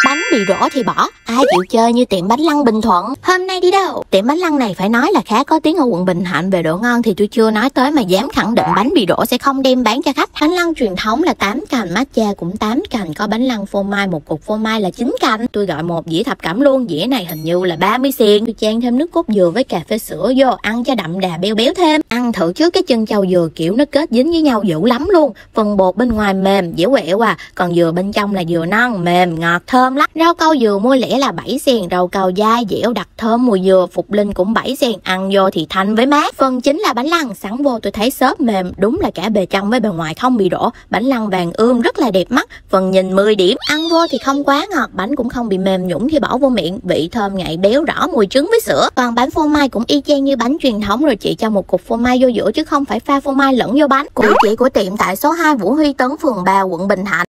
bánh bị rỗ thì bỏ, ai chịu chơi như tiệm bánh Lăng Bình Thuận. Hôm nay đi đâu? Tiệm bánh Lăng này phải nói là khá có tiếng ở quận Bình Thạnh về độ ngon thì tôi chưa nói tới mà dám khẳng định bánh bị rỗ sẽ không đem bán cho khách. Bánh Lăng truyền thống là 8 cành, matcha cũng 8 cành, có bánh Lăng phô mai, một cục phô mai là 9 cành. Tôi gọi một dĩa thập cẩm luôn, dĩa này hình như là 30 xiên. Tôi chan thêm nước cốt dừa với cà phê sữa vô, ăn cho đậm đà béo béo thêm. Ăn thử trước cái chân châu dừa kiểu nó kết dính với nhau dữ lắm luôn. Phần bột bên ngoài mềm dẻo quẹo còn dừa bên trong là dừa non mềm ngọt thơm lắm. Rau câu dừa mua lẻ là 7 xiên, rau câu dai dẻo đặc thơm mùi dừa Phục Linh cũng 7 xiên, ăn vô thì thanh với mát. Phần chính là bánh Lăng, sắn vô tôi thấy xốp mềm, đúng là cả bề trong với bề ngoài không bị đổ. Bánh Lăng vàng ươm rất là đẹp mắt, phần nhìn 10 điểm. Ăn vô thì không quá ngọt, bánh cũng không bị mềm nhũn khi bỏ vô miệng, vị thơm ngậy béo rõ mùi trứng với sữa. Còn bánh phô mai cũng y chang như bánh truyền thống, rồi chị cho một cục phô mai vô giữa chứ không phải pha phô mai lẫn vô bánh. Địa chỉ của tiệm tại số 2 Vũ Huy Tấn, phường 3, quận Bình Thạnh.